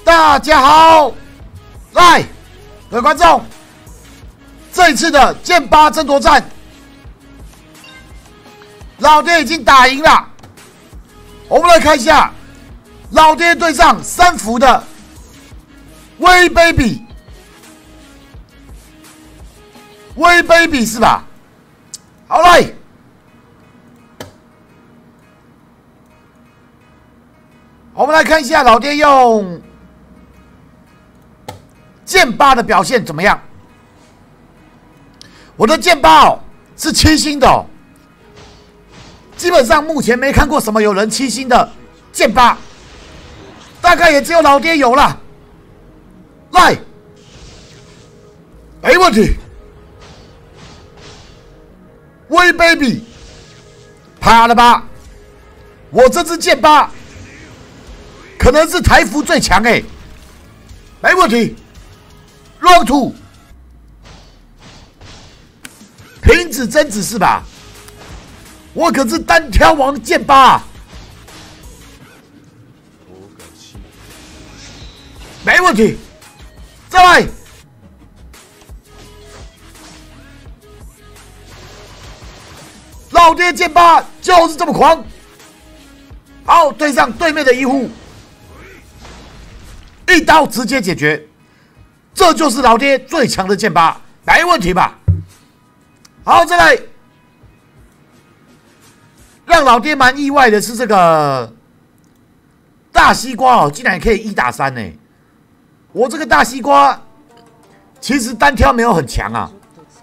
大家好，来，各位观众，这一次的剑八争夺战，老爹已经打赢了。我们来看一下，老爹对上3伏的威 baby， 威 baby 是吧？好嘞。 我们来看一下老爹用剑八的表现怎么样？我的剑八哦是7星的哦，基本上目前没看过什么有人7星的剑八，大概也只有老爹有了。来，没问题。威 baby， 怕了吧？我这支剑八。 可能是台服最强哎，没问题。Round 2，平指真指是吧？我可是单挑王剑八啊，没问题。再来，老爹剑八就是这么狂。好，对上对面的医护。 一刀直接解决，这就是老爹最强的剑八，没问题吧？好，再来，让老爹蛮意外的是，这个大西瓜哦，竟然可以1打3呢！我这个大西瓜其实单挑没有很强啊。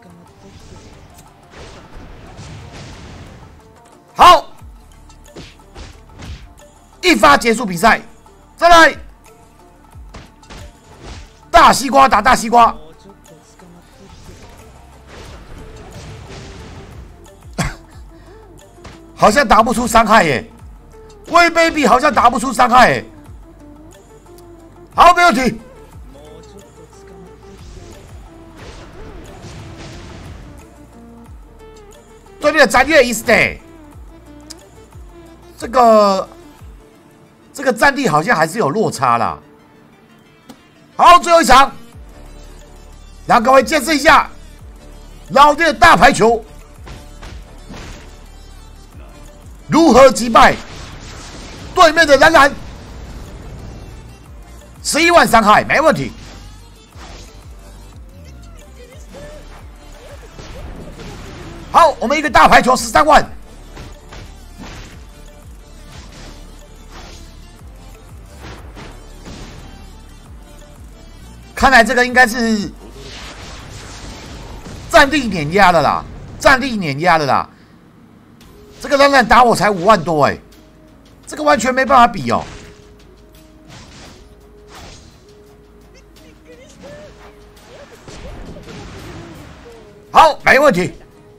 好，一发结束比赛，再来。 大西瓜打大西瓜，好像打不出伤害耶。威 baby 好像打不出伤害耶。好，没问题。对面的战略 is day， 这个战力好像还是有落差啦。 好，最后一场，让各位见识一下老爹的大排球如何击败对面的蓝蓝。11万伤害，没问题。好，我们一个大排球13万。 看来这个应该是战力碾压的啦，战力碾压的啦。这个蓝蓝打我才5万多哎，这个完全没办法比哦。好，没问题。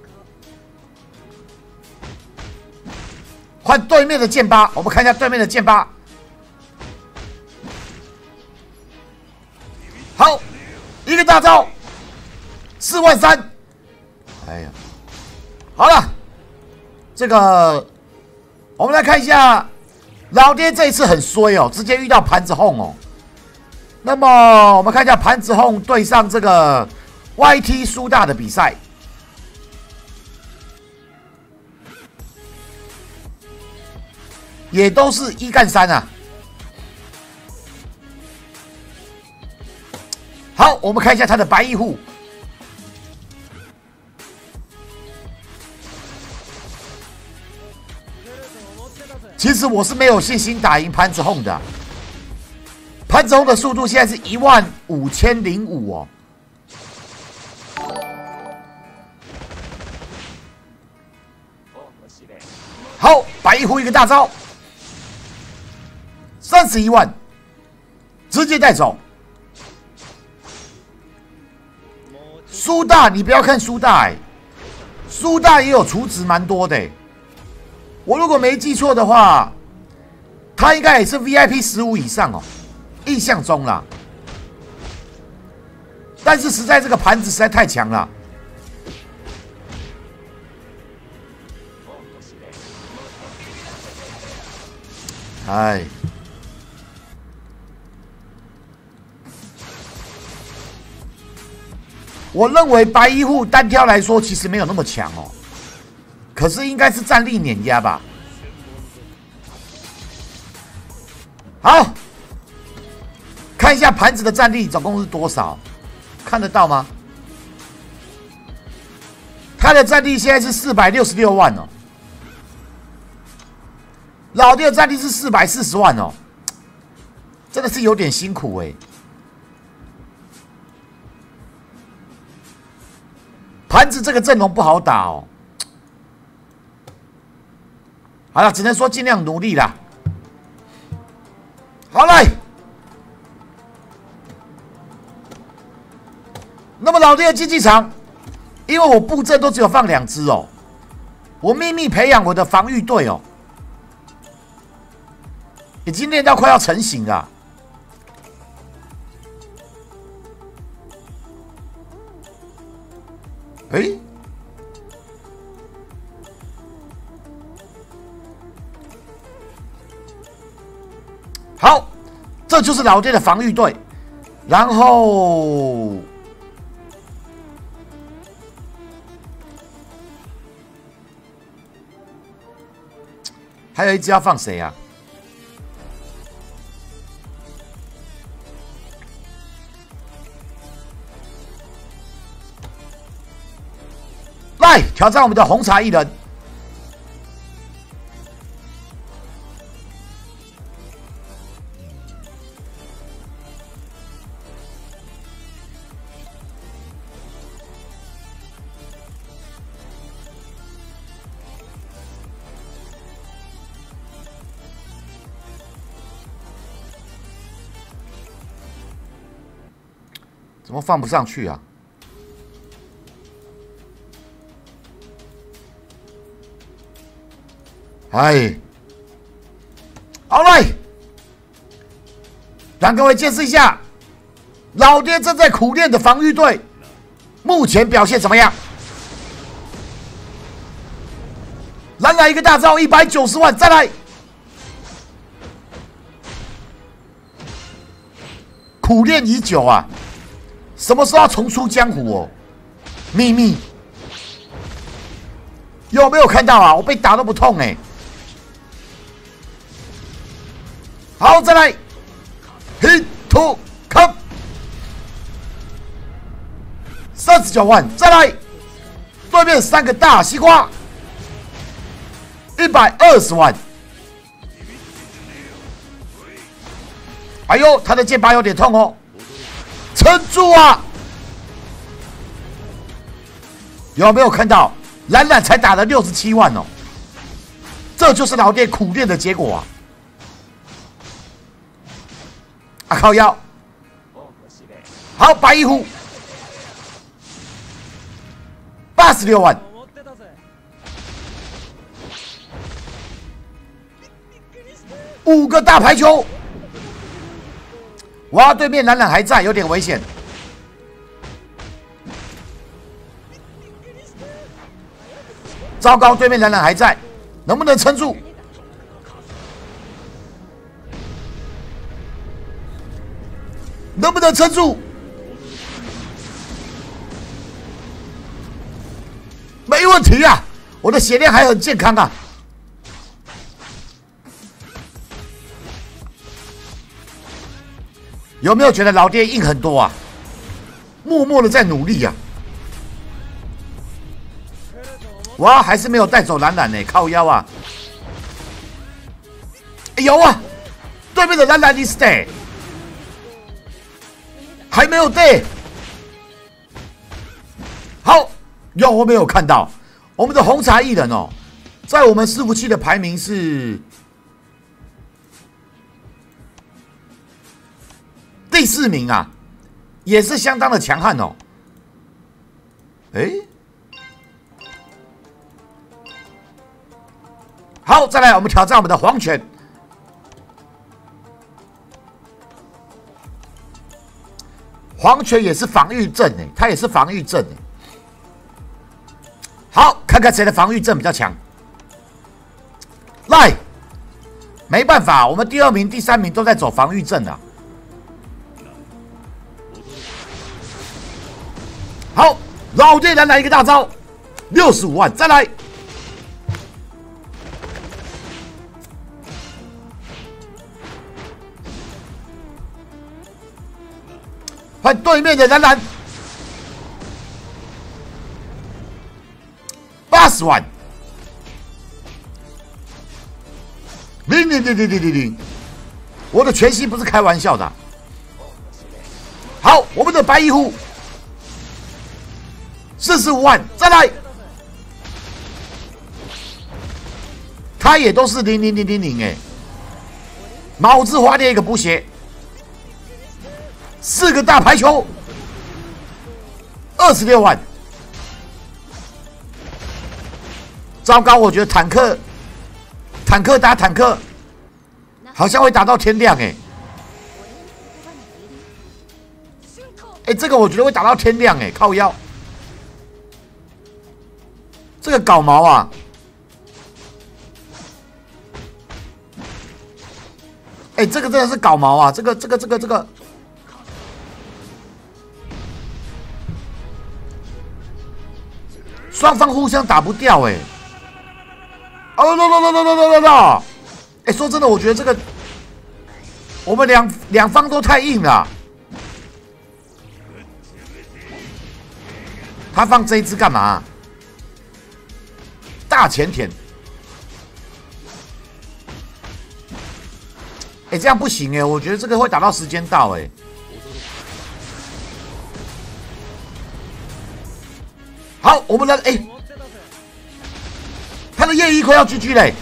换对面的剑八，我们看一下对面的剑八。 好，一个大招，4万3。哎呀，好了，这个我们来看一下，老爹这一次很衰哦，直接遇到盘子轰哦。那么我们看一下盘子轰对上这个 YT 苏大的比赛，也都是1干3啊。 好，我们看一下他的白衣户。其实我是没有信心打赢盘子轰的。盘子轰的速度现在是15005哦。好，白衣户一个大招，31万，直接带走。 苏大，你不要看苏大哎，苏大也有储值蛮多的哎。我如果没记错的话，他应该也是 VIP 15以上哦，印象中啦。但是实在这个盘子实在太强了。哎， 我认为白衣户单挑来说其实没有那么强哦，可是应该是战力碾压吧。好，看一下盘子的战力总共是多少，看得到吗？他的战力现在是466万哦，老爹的战力是440万哦，真的是有点辛苦哎。盘子这个阵容不好打哦。好了，只能说尽量努力啦。好来，那么老爹的竞技场，因为我布阵都只有放2只哦，我秘密培养我的防御队哦，已经练到快要成型了。哎，好，这就是老爹的防御队。然后还有一只要放谁啊？来挑战我们的红茶艺人。怎么放不上去啊？哎，好嘞，让各位见识一下老爹正在苦练的防御队，目前表现怎么样？蓝蓝一个大招190万，再来！苦练已久啊，什么时候要重出江湖哦？秘密有没有看到啊？我被打都不痛哎。好，再来 ，hit to come， 39万，再来，对面3个大西瓜，120万。哎呦，他的剑拔有点痛哦，撑住啊！有没有看到？冉冉才打了67万哦，这就是老爹苦练的结果啊！啊靠腰，好，白衣户86万，五个大排球，哇，对面冉冉还在，有点危险。糟糕，对面冉冉还在，能不能撑住？能不能撑住？没问题啊，我的血量还很健康啊。有没有觉得老爹硬很多啊？默默的在努力啊。哇，还是没有带走冉冉呢，靠腰啊！有啊，对面的冉冉你 stay。还没有对，好，有没有看到我们的红茶艺人哦，在我们伺服器的排名是第4名啊，也是相当的强悍哦。哎，好，再来我们挑战我们的黄犬。黄犬也是防御阵哎，他也是防御阵哎。好，看看谁的防御阵比较强。来，没办法，我们第2名、第3名都在走防御阵啊。 好，老爹来一个大招，65万，再来。换对面的冉，80万，0，我的全息不是开玩笑的。好，我们的白衣户45万，再来，他也都是0哎，毛子花店一个补血。4个大排球，26万。糟糕，我觉得坦克打坦克，好像会打到天亮哎。这个我觉得会打到天亮哎，靠腰。这个搞毛啊！这个真的是搞毛啊！这个。双方互相打不掉哎！哦 no！ 说真的，我觉得这个我们两方都太硬了。他放这一只干嘛？大前田。这样不行哎！我觉得这个会打到时间到哎。好，我们来他的夜一快要 GG 嘞。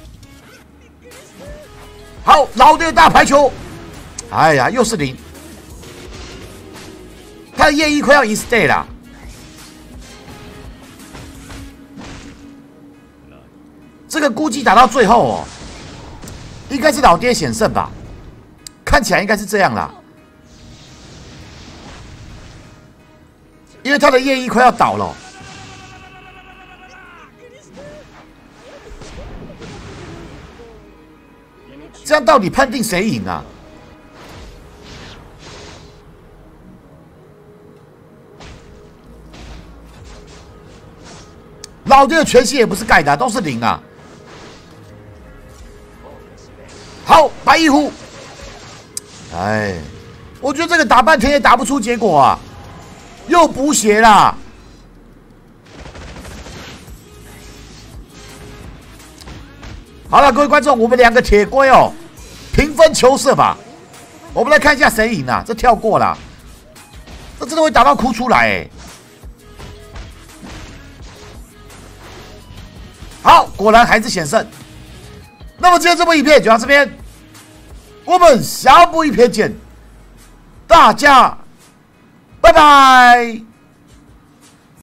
好，老爹大排球，哎呀，又是0。他的夜一快要1 stay 啦。这个估计打到最后哦，应该是老爹险胜吧？看起来应该是这样啦，因为他的夜一快要倒了。这样到底判定谁赢啊？老爹的全息也不是盖的，都是0啊。好，白衣户。我觉得这个打半天也打不出结果啊，又补血啦。好了，各位观众，我们2个铁龟哦，平分秋色吧。我们来看一下谁赢啊？这跳过了，这真的会打到哭出来好，果然还是险胜。那么今天这部影片就到这边，我们下部影片见，大家拜拜。